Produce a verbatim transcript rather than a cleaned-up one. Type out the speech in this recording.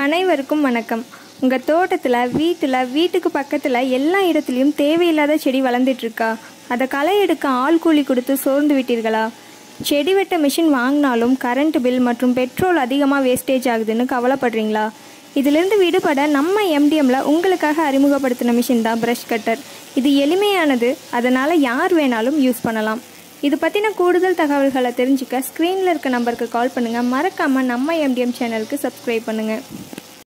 அனைவருக்கும் வணக்கம். உங்கள் தோட்டத்தில் வீட்டில் வீட்டுக்கு பக்கத்தில் எல்லா இடத்துலையும் தேவையில்லாத செடி வளர்ந்துட்டுருக்கா? அதை களை எடுக்க ஆள் கூலி கொடுத்து சோர்ந்து விட்டீர்களா? செடி வெட்ட மிஷின் வாங்கினாலும் கரண்ட் பில் மற்றும் பெட்ரோல் அதிகமாக வேஸ்டேஜ் ஆகுதுன்னு கவலைப்படுறீங்களா? இதிலிருந்து விடுபட நம்ம எம்டிஎம்ல உங்களுக்காக அறிமுகப்படுத்தின மிஷின் தான் ப்ரஷ் கட்டர். இது எளிமையானது, அதனால் யார் வேணாலும் யூஸ் பண்ணலாம். இது பற்றின கூடுதல் தகவல்களை தெரிஞ்சுக்க ஸ்க்ரீனில் இருக்க நம்பருக்கு கால் பண்ணுங்கள். மறக்காமல் நம்ம எம்டிஎம் சேனலுக்கு சப்ஸ்கிரைப் பண்ணுங்கள்.